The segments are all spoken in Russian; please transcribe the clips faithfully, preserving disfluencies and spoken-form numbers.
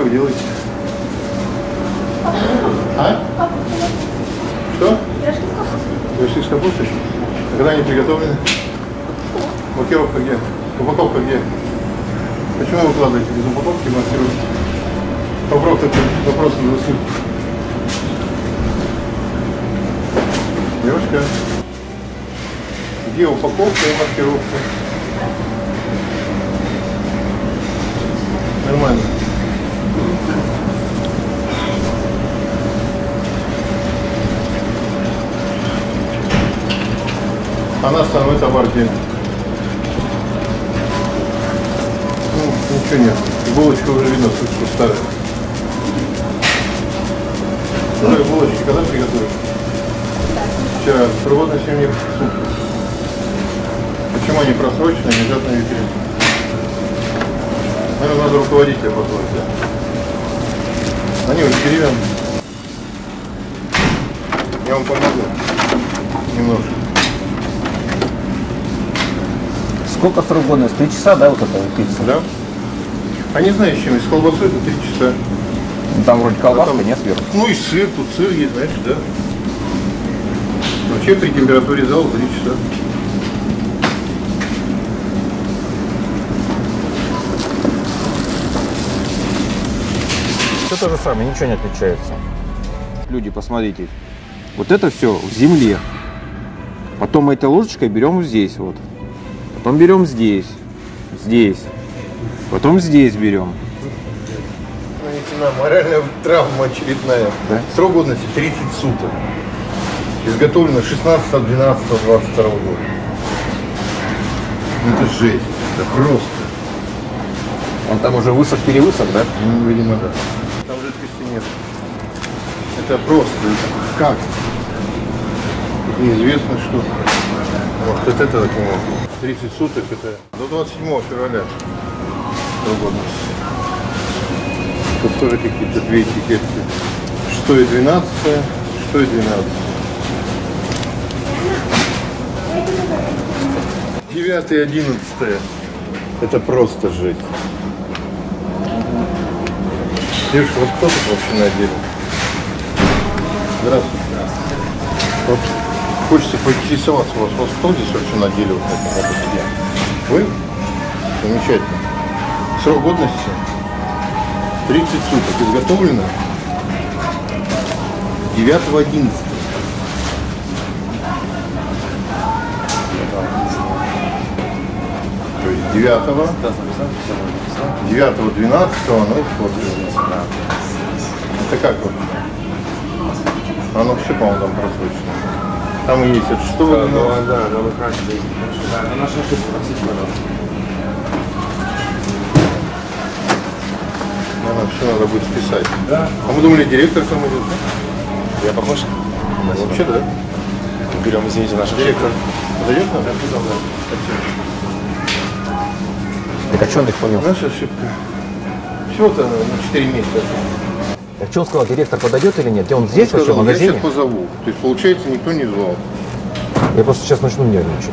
что вы делаете? А? Что? Пирожки с капустой. А когда они приготовлены? Маркировка где? Упаковка где? Почему вы выкладываете без упаковки и маркируете? Вопрос такой, вопрос на досуг. Девушка, где упаковка и маркировка? Нормально. А на основной товар где? Ну, ничего нет. Булочка уже видно, что старая. Ну, булочки когда приготовили? Вчера. Срок на семь суток. Почему они просрочены, лежат на витрине? Наверное, надо руководителя позвать, да? Они уже деревянные. Я вам помогу. Немножко. Сколько срок годности? Три часа, да, вот эта пицца? Да. А не знаю, с чем. С колбасой это три часа. Там вроде колбаска, а там, нет, сверху? Ну и сыр, тут сыр есть, знаешь, да. Вообще при температуре зала три часа. Все то же самое, ничего не отличается. Люди, посмотрите. Вот это все в земле. Потом мы этой ложечкой берем вот здесь вот. Потом берем здесь. Здесь. Потом здесь берем. Нанесена моральная травма очередная. Да? Срок годности тридцать суток. Изготовлено шестнадцатого двенадцатого двадцать второго года. Это жесть. Это просто. Он там уже высох-перевысох, да? Ну, видимо, да. Там жидкости нет. Это просто. Это как? Это неизвестно что. Может, от этого так не могу. тридцать суток это до двадцать седьмого февраля. Срок годности. Тут тоже какие-то две этикетки. шестое двенадцатое, шестое двенадцатое. девятое одиннадцатое. Это просто жесть. Девушка, вот кто тут вообще на отделе? Здравствуйте. Вот хочется поинтересоваться у вас. Вот кто здесь вообще на отделе? Вот на этом отделе? Вы? Замечательно. Срок годности тридцать суток. Изготовлено девятого одиннадцатого. То есть девятого, девятого двенадцатого, ну и вот. Это как вот? Оно все, по-моему, там просрочено. Там и есть от шестого. Да, да, да, да, вы красите. Да, это наша ошибка, простите, пожалуйста. Наверное, все надо будет списать. Да. А мы думали, директор там идет, да? Я похож? Вообще, да? Берем, извините, наш Директор. Подойдет нам? Так а что он их понял? Наша ошибка. Всего-то на четыре месяца. Так что он сказал, директор подойдет или нет? Где он здесь, Он вообще, в сказал, магазине? я сейчас позову. То есть, получается, никто не звал. Я просто сейчас начну нервничать.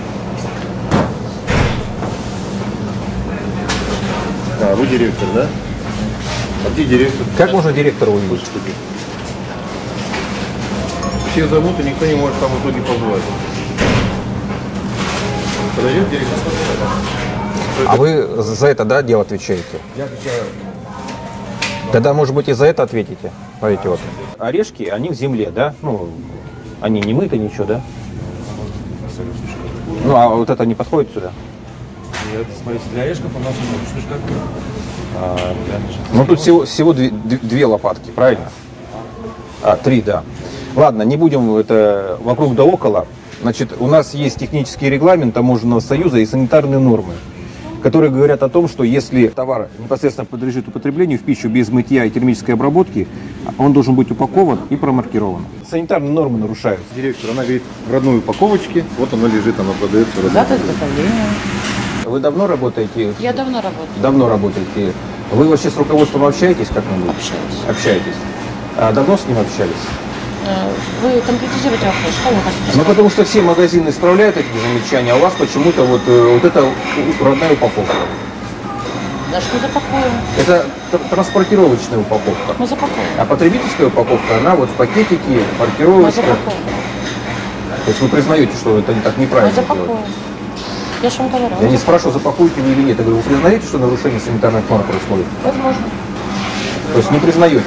А, вы директор, да? А где директор? Как можно директора увидеть? Господи. Все зовут, и никто не может там в итоге позвать. Подойдет директор? А вы за это, да, дело отвечаете? Я отвечаю. Тогда, может быть, и за это ответите. Смотрите, вот. Орешки, они в земле, да? Ну, они не мыты, ничего, да? Ну, а вот это не подходит сюда? Нет, смотрите, для орешков у нас уже штучка. А, ну, тут всего, всего две, две лопатки, правильно? А, три, да. Ладно, не будем это вокруг да около. Значит, у нас есть технический регламент Таможенного союза и санитарные нормы, которые говорят о том, что если товар непосредственно подлежит употреблению в пищу без мытья и термической обработки, он должен быть упакован и промаркирован. Санитарные нормы нарушаются. Директор, она говорит, в родной упаковочке, вот она лежит, она продается в родной Дата упаковке. изготовления. Вы давно работаете? Я давно работаю. Давно работаете. Вы вообще с руководством общаетесь как-нибудь? Общаюсь. Общаетесь. А давно с ним общались? Э, Вы конкретизируете вопрос, что вы хотите Ну, сказать? потому что все магазины исправляют эти замечания, а у вас почему-то вот, э, вот это родная упаковка. Даже мы запакуем. Это тр- транспортировочная упаковка. Мы запакуем. А потребительская упаковка, она вот в пакетике, Мы маркировочка. запакуем. То есть вы признаете, что это не так Мы неправильно запакуем. делать? Я же вам говорю. Я не спрашиваю, запакуете вы или нет. Я говорю, вы признаете, что нарушение санитарных норм происходит? Возможно. То есть не признаете?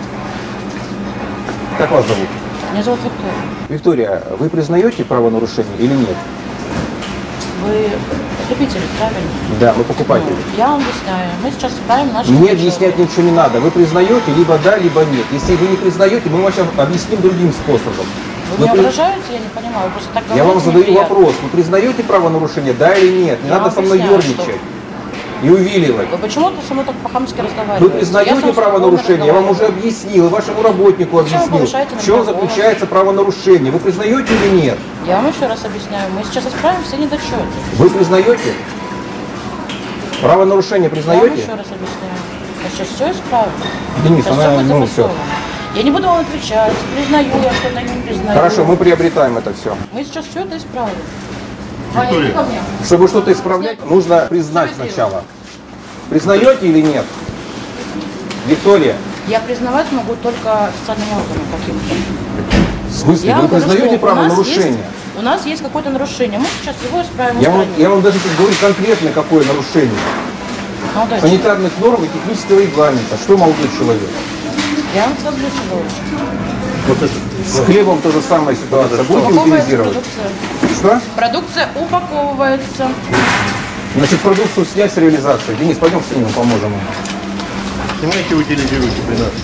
Как вас зовут? Меня зовут Виктория. Виктория, вы признаете правонарушение или нет? Вы потребители, правильно? Да, вы покупатель. Ну, я вам объясняю. Мы сейчас исправим наши Мне отчеты. объяснять ничего не надо. Вы признаете либо да, либо нет. Если вы не признаете, мы вам сейчас объясним другим способом. Вы Вы меня при- угрожаете? Я не понимаю. Вы просто так Я вам говорите, задаю неприятно. вопрос. Вы признаете правонарушение, да или нет? Не Я надо вам со мной объясняю, ерничать и увиливать. Вы почему-то со мной так по-хамски Вы разговариваете? Я признаете с вами правонарушение? Я вам уже спокойно объяснил, и вашему работнику Зачем вы объяснил. повышаете на В чем меня голос? заключается правонарушение? Вы признаете или нет? разговариваю. Я вам еще раз объясняю. Мы сейчас исправим все недочеты. Вы признаете? Правонарушение Я вам признаете? еще раз объясняю. Мы сейчас все исправим. Денис, Сейчас она, все будет ну, согласовано. Я не буду вам отвечать, признаю я что-то, не признаю. Хорошо, мы приобретаем это все. Мы сейчас все это исправим. Виктория. Ваня, иди ко мне. Чтобы что-то исправлять, нужно признать Что вы сначала. Признаете или нет? Виктория, Я признавать могу только официальным органам каким-то. в смысле, Я вы вам говорю, признаете что у нас правонарушение? есть- У нас есть какое-то нарушение. Мы сейчас его исправим. Я вам, устраним. я вам даже тут говорю конкретно, какое нарушение. Ну, дальше. Санитарных норм и технического регламента. Что молодой человек? Я вам сразу лучше. Вот это. С хлебом то же самая ситуация. Будете Упаковывается утилизировать? продукция. Что? Продукция упаковывается. Значит, продукцию снять с реализации. Денис, пойдем с ним поможем. Снимайте, утилизируйте при нас.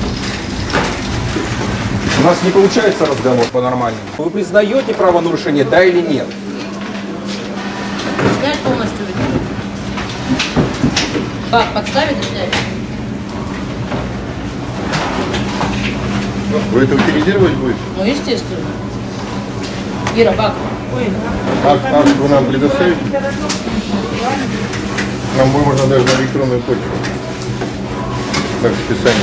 У нас не получается разговор по-нормальному. Вы признаете правонарушение, да или нет? Снять полностью ведь. Как, подставить и снять? Вы это утилизировать будете? Ну, естественно. Ира, как? Акт, акт вы нам предоставите? Нам вы можно даже на электронную почту. Как списание.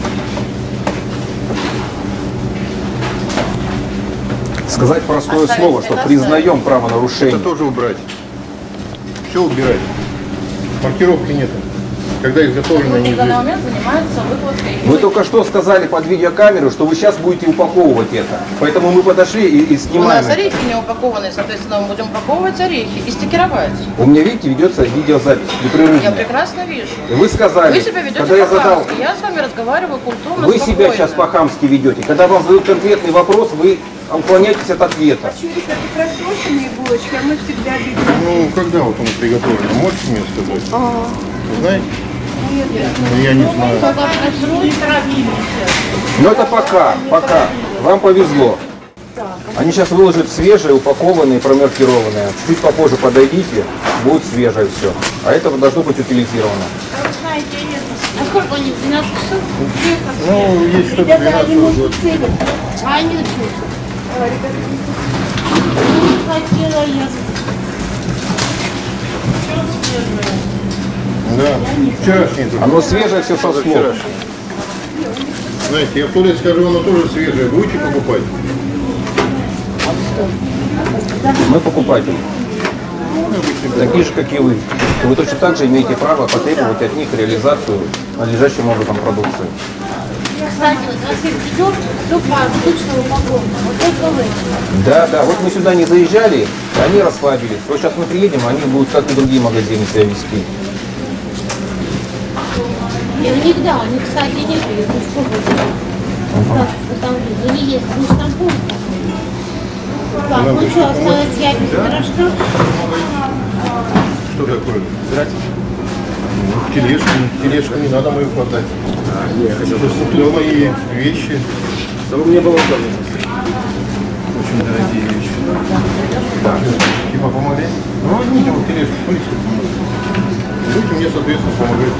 Сказать простое Оставить слово, что это признаем Это правонарушение. тоже убрать. Все убирать. Маркировки нет. Когда изготовлено, Сотрудник в данный неизвестно. момент занимается выкладкой. Вы только что сказали под видеокамеру, что вы сейчас будете упаковывать это. Поэтому мы подошли и, и У снимаем нас это. орехи не упакованы, соответственно, мы будем упаковывать орехи и стикеровать. У меня, видите, ведется видеозапись Я непрерывная. прекрасно вижу. И вы сказали, Вы себя ведете когда я задал, по-хамски. Я с вами разговариваю культурно, вы себя спокойно. сейчас по-хамски ведете. Когда вам задают конкретный вопрос, вы уклоняетесь от ответа. Чурика, это просроченные булочки, а мы всегда видим. Ну, когда вот оно приготовлено? Можете мне сказать? Вы знаете? Ну, я не знаю. Но это пока, пока. Вам повезло. Они сейчас выложат свежие, упакованные, промаркированные. Чуть попозже подойдите, будет свежее все. А это должно быть утилизировано. А сколько они? двенадцать часов? Ну, есть что-то Ребята, двенадцать они может год. ценят. А они учатся. Не хотела я. Да, вчерашний. только. Оно свежее все со слов. Вчерашний. Знаете, я в туалет скажу, оно тоже свежее. Будете покупать? Мы покупатели. Такие же, как и вы. И вы точно так же имеете право потребовать от них реализацию надлежащим образом продукции. Кстати, вот на всех идет только обычная упаковка. Вот только вы. Да, да, вот мы сюда не заезжали, они расслабились. Вот сейчас мы приедем, они будут как и другие магазины себя вести. И у них, да, они, кстати, нет, их сколько там, у них есть не штампуют. Так, ну что, осталось яйца пирожка? Что такое? Ну, тележку, тележку не надо мою хватать. Я хочу, туда мои вещи. Чтобы мне было удобно. Очень дорогие вещи. Типа помогли? Ну, возьмите вот тележку, смотрите, сколько Будете мне, соответственно, помогать.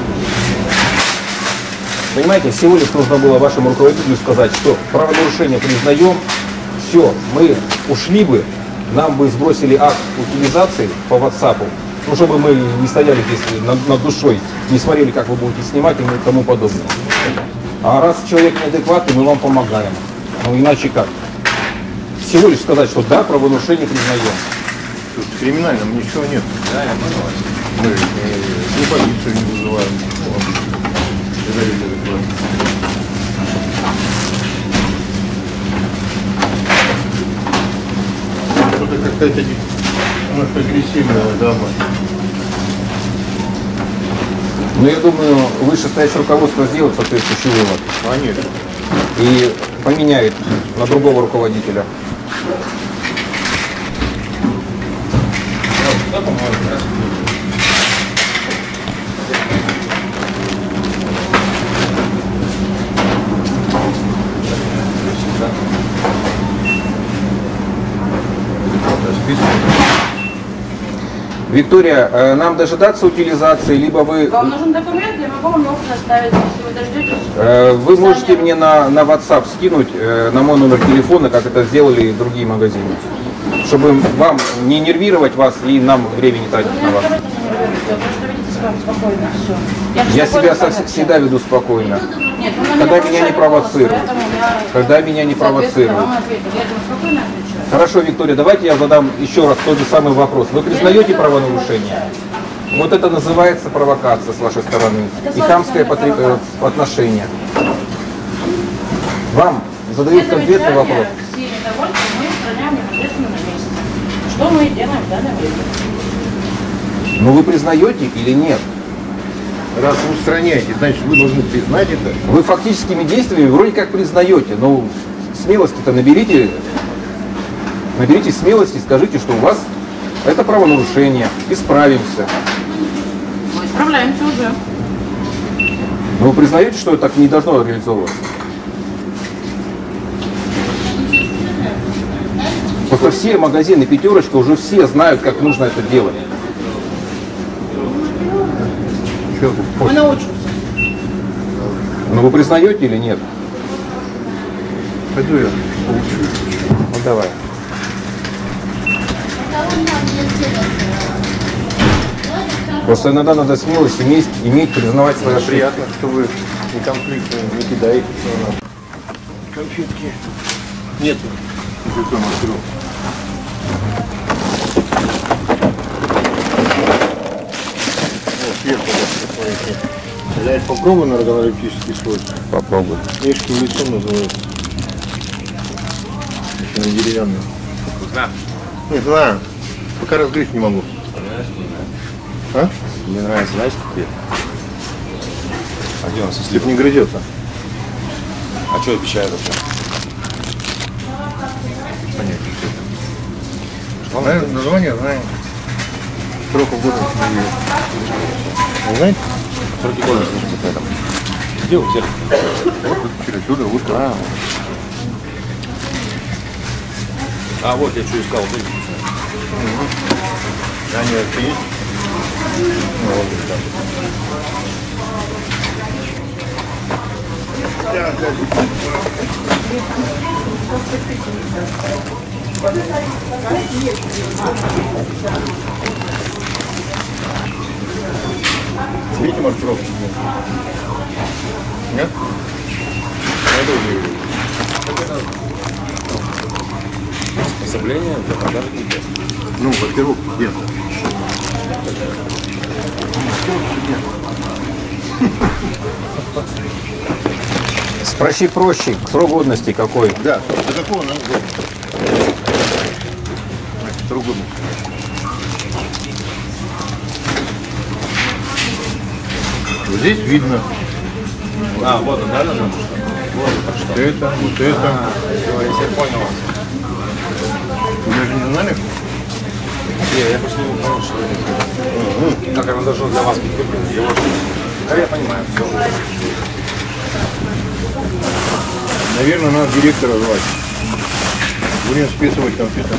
Понимаете, всего лишь нужно было вашему руководителю сказать, что правонарушение признаем, все, мы ушли бы, нам бы сбросили акт утилизации по WhatsApp, ну, чтобы мы не стояли здесь над, над душой, не смотрели, как вы будете снимать и тому подобное. А раз человек неадекватный, мы вам помогаем. Ну, иначе как? Всего лишь сказать, что да, правонарушение признаем. Тут криминальном ничего нет. Да, я понял. Мы не полицию не вызываем. Когда люди закроют. Что-то какая-то немножко агрессивная дама. Ну, я думаю, вышестоящее руководство сделает соответствующий вывод. Конечно. И поменяет на другого руководителя. Виктория, э, нам дожидаться утилизации, либо вы... Вам нужен документ, я могу вам его предоставить, если вы дождетесь. Э, Вы можете мне на, на WhatsApp скинуть, э, на мой номер телефона, как это сделали и другие магазины. Чтобы вам не нервировать вас и нам времени тратить Вы на не вас. откройте, не нервируйте, просто ведите себя спокойно, все. Я себя со- всегда веду спокойно. Нет, вы на Когда меня повышаете не провоцируют. голос, поэтому я, Когда меня не соответственно, провоцируют. вам ответила. Я этому спокойно отвечаю. Хорошо, Виктория, давайте я задам еще раз тот же самый вопрос. Вы признаете правонарушение? Вот это называется провокация с вашей стороны и хамское потри- э, отношение. Вам задают Все конкретный замечания, вопрос. все недовольства мы устраняем непосредственно на месте. Что мы и делаем в данное время. Ну вы признаете или нет? Раз вы устраняете, значит вы должны признать это. Вы фактическими действиями вроде как признаете, но смелости-то наберите, наберите смелости, скажите, что у вас это правонарушение, исправимся. Мы справляемся уже. Но вы признаете, что так не должно реализовываться? Просто все магазины «Пятерочка» уже все знают, как нужно это делать. Что тут? Мы научимся. Но вы признаете или нет? Пойду я получу. Ну давай. Просто иногда надо смелость иметь, иметь признавать свои Мне ошибки. приятно, что вы не конфликтно не кидаете на нас. Конфетки. Нет. Телефон открыл. О, сверху, смотрите. Взять попробуй на органолептический слой. Попробуй. Мишки в лицо называется. Еще на деревянный. Вкусно. Не знаю. Пока разгрызть не могу. А? Мне нравится, знаешь, какие? А где у нас Если не грызется. А что обещают вообще? Знаем, название знаем. Сроков года не видел. Вы знаете? Сроки года слышите в этом. Где вы взяли? Вот через сюда, вот А. А вот я что искал. Были. они это есть. Ну, вот так. Видите, может, пробовать? Нет? Я тоже не вижу. Приспособление для продажи книг. Ну, во-первых, где? Спроси проще, срок годности какой? Да, до какого нам года? Срок годности. Вот здесь видно. А, вот он, да, даже? Вот так Вот что. это, вот это. Все, я теперь понял вас. Вы даже не знали? Не, я просто не понял, что это. Как оно должно для вас быть выглядеть. Его же- Да, я понимаю, все. Наверное, надо директора звать. Будем списывать конфеты.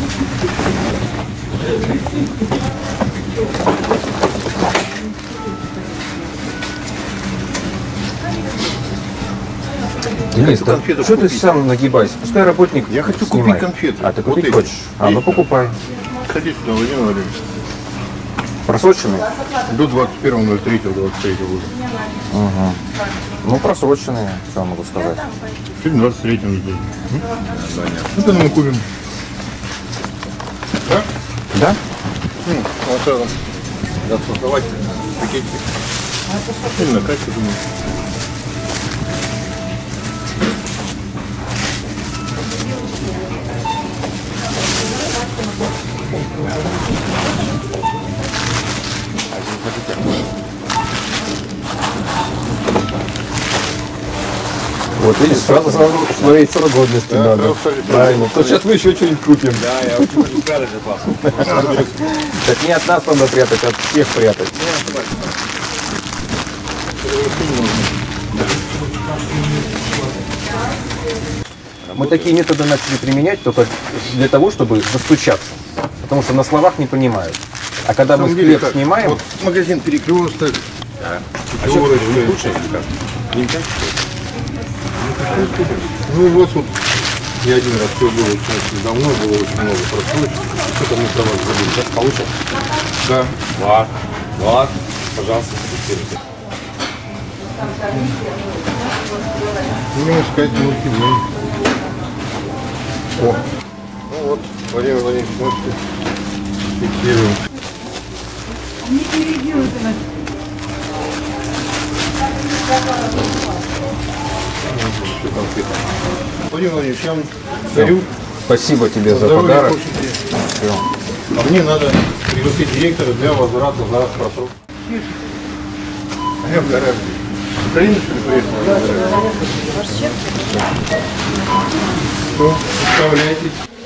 Денис, хочу да конфету что ты купить. сам нагибайся? Пускай работник Я хочу снимает. купить конфеты. А ты Вот купить эти. хочешь? А, ну Есть. покупай. Сходите сюда, Владимир Владимирович. Просроченные? До двадцать первого ноль третьего двадцать третьего года. Угу. Ну, просроченные, что я могу сказать. Сегодня двадцать третьего ждем. Ну, тогда мы купим. Да? Да? Ну, вот это. Надо создавать пакетики. Именно, как ты думаешь? Вот видишь, сразу, сразу смотреть срок годности Да, надо. сразу смотреть. Правильно. То сейчас мы еще что-нибудь купим. Да, я очень хочу спрятать запас. Так не от нас надо прятать, а от всех прятать. Мы такие методы начали применять только для того, чтобы достучаться. Потому что на словах не понимают. А когда мы хлеб снимаем... Вот магазин Перекресток. А что, вы не лучше или как? Не так? Ну вот, вот я один раз все было очень давно, было очень много просрочек. Что-то мы про вас забыли. Сейчас получим? Да. Влад, Влад, пожалуйста, фиксируйте. Будем искать мультивон. О. Ну вот, Владимир Владимирович, можете фиксируем. Не переделывайте нас. Владимир Владимирович, я вам дарю. Спасибо тебе за Здоровья, подарок. получите. А мне надо пригласить директора для возврата за просрочку. Я в гараже. Украина, что ли, приехала? Что, представляетесь?